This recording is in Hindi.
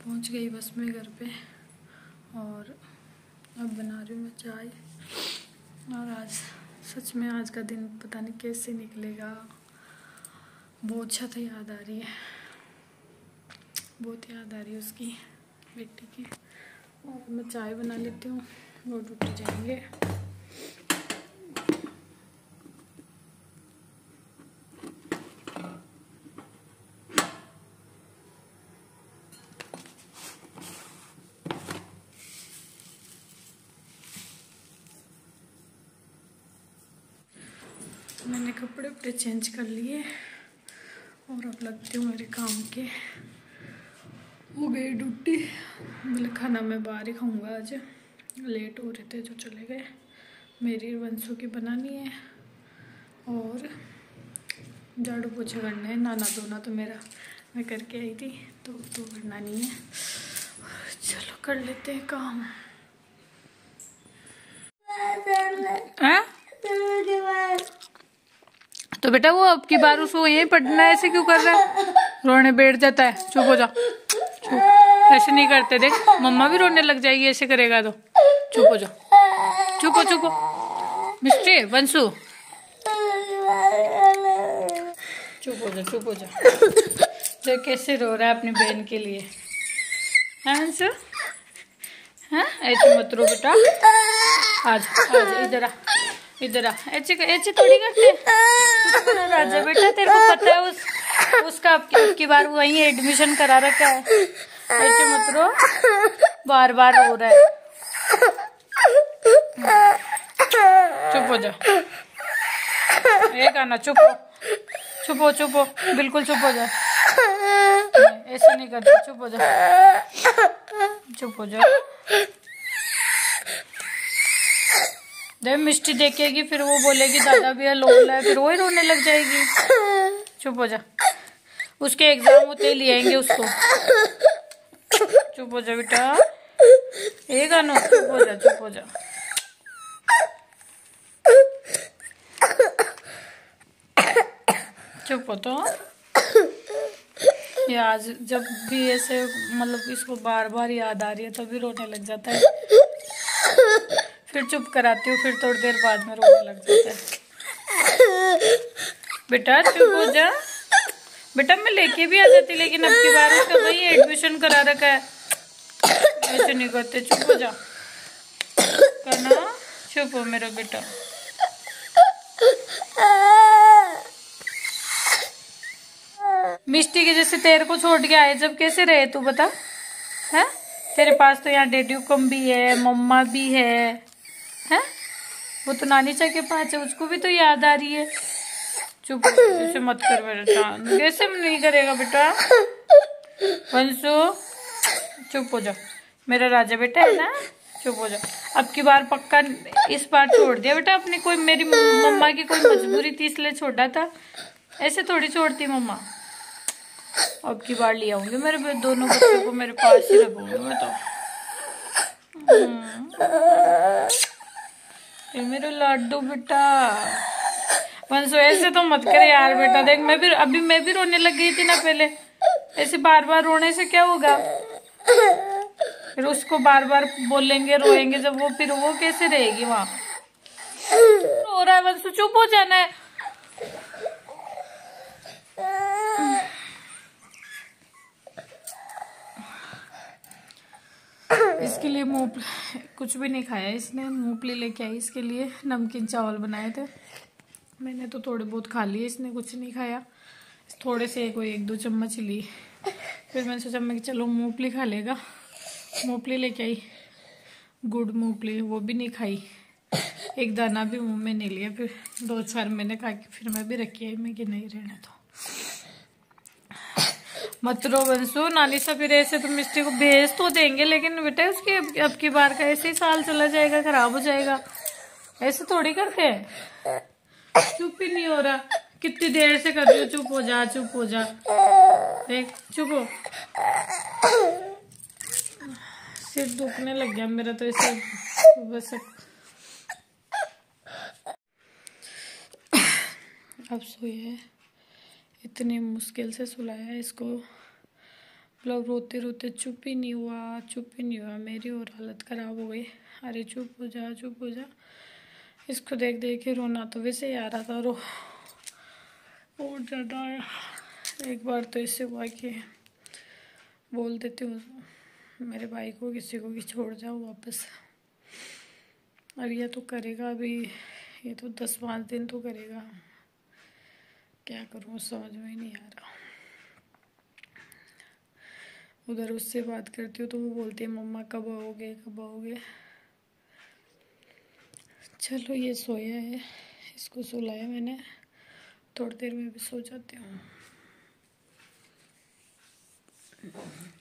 पहुंच गई बस में घर पे और अब बना रही हूँ मैं चाय। और आज सच में आज का दिन पता नहीं कैसे निकलेगा। बहुत ज़्यादा याद आ रही है, बहुत याद आ रही है उसकी, बेटी की। और मैं चाय बना लेती हूँ, वो ड्यूटी जाएंगे। मैंने कपड़े वपड़े चेंज कर लिए और अब लगती हूँ मेरे काम के। हो गई ड्यूटी। बोले खाना मैं बाहर ही खाऊंगा, आज लेट हो रहे थे जो चले गए। मेरी वंशों की बनानी है और झाड़ू पोछा करना है। नहाना धोना तो मेरा मैं करके आई थी, तो करना नहीं है। चलो कर लेते हैं काम। तो बेटा वो अब की बार उसको यही पढ़ना है, ऐसे क्यों कर रहा है? रोने बैठ जाता है। चुप हो जा, चुप। ऐसे नहीं करते, देख मम्मा भी रोने लग जाएगी ऐसे करेगा तो। चुप हो जा, चुप हो, चुप हो। मिस्टी वंशु चुप हो जा, चुप हो जा। देख कैसे रो रहा है अपनी बहन के लिए। हाँ वंशु, हाँ ऐसे मत रो बेटा। आज आज इधर आ, इधर आ। ऐसे थोड़ी करते राजा बेटा, तेरे को पता है उसका अब की बार वहीं एडमिशन करा रखा है। ऐसे मत रो, बार बार रो रहा है। चुप हो जा, एक आना। चुप हो, चुप हो, चुप हो, बिल्कुल चुप हो जा। ऐसे नहीं करते, चुप हो जा, चुप हो जा। देख मिष्टी देखेगी फिर वो बोलेगी दादा भी लोल है, फिर वो ही रोने लग जाएगी। चुप हो जा, उसके एग्जाम होते ही ले आएंगे उसको। चुप हो जा बेटा, एक आनो। चुप हो जा, चुप हो जा। चुप हो तो। ये आज जब भी ऐसे मतलब इसको बार बार याद आ रही है तभी रोने लग जाता है। फिर चुप कराती हूँ, फिर थोड़ी देर बाद में रोने लग जाता है। बेटा चुप हो जा। बेटा मैं लेके भी आ जाती, लेकिन अब की बार उसका वही एडमिशन करा रखा है। ऐसे नहीं करते, चुप हो जा करना। चुप हो मेरा बेटा। मिष्टी के जैसे तेरे को छोड़ के आए जब कैसे रहे तू बता? है तेरे पास तो यहाँ डेड्यू कम भी है, मम्मा भी है। वो तो नानी चा के पास है, उसको भी तो याद आ रही है। चुप ऐसे मत कर बेटा, कैसे नहीं करेगा बेटा। वंशु चुप हो जा, मेरा राजा बेटा है ना। चुप हो जा। अब की बार पक्का इस बार छोड़ दिया बेटा अपनी, कोई मेरी मम्मा की कोई मजबूरी थी इसलिए छोड़ा था, ऐसे थोड़ी छोड़ती मम्मा। अब की बार ले आऊंगी मेरे दोनों बच्चों को, मेरे पास ही रखूंगी मैं तो। ये मेरा लाडू बेटा। वंशु ऐसे तो मत कर यार बेटा, देख मैं भी रोने लग गई थी ना पहले। ऐसे बार बार रोने से क्या होगा? फिर उसको बार बार बोलेंगे, रोएंगे जब वो, फिर वो कैसे रहेगी वहां? रो रहा है वंशु, चुप हो जाना है। इसके लिए कुछ भी नहीं खाया इसने, मूंगफली लेके आई इसके लिए, नमकीन चावल बनाए थे। मैंने तो थोड़े बहुत खा लिए, इसने कुछ नहीं खाया। थोड़े से कोई 1-2 चम्मच ली। फिर मैंने सोचा मैं चलो मूंगफली खा लेगा। मूंगफली लेके आई, गुड़ मूंगफली, वो भी नहीं खाई। एक दाना भी मुंह में नहीं लिया। फिर 2-4 मैंने खा के फिर मैं भी रखी आई, मैं कि नहीं रहने तो मत रो वंशु। नानी सा फिर ऐसे तो मिस्टी को भेज तो देंगे, लेकिन बेटा उसकी अब की बार का ऐसे ही साल चला जाएगा, खराब हो जाएगा। ऐसे थोड़ी करते हैं। चुप ही नहीं हो रहा, कितनी देर से कर रही हो। चुप हो जा, चुप हो जा, देख चुप हो। सिर दुखने लग गया मेरा तो ऐसे बस। अब सोई है, इतनी मुश्किल से सुलाया इसको। मतलब रोते रोते चुप ही नहीं हुआ, मेरी और हालत ख़राब हो गई। अरे चुप हो जा, चुप हो जा। इसको देख देख के रोना तो वैसे ही आ रहा था, रो और ज़्यादा आया। एक बार तो इससे हुआ कि बोल देती हूँ मेरे भाई को, किसी को कि छोड़ जाओ वापस। अब ये तो करेगा, अभी ये तो 10-5 दिन तो करेगा। क्या करूँ समझ में ही नहीं आ रहा। उधर उससे बात करती हूँ तो वो बोलती है मम्मा कब आओगे, कब आओगे। चलो ये सोया है, इसको सुलाया मैंने, थोड़ी देर में भी सो जाती हूँ।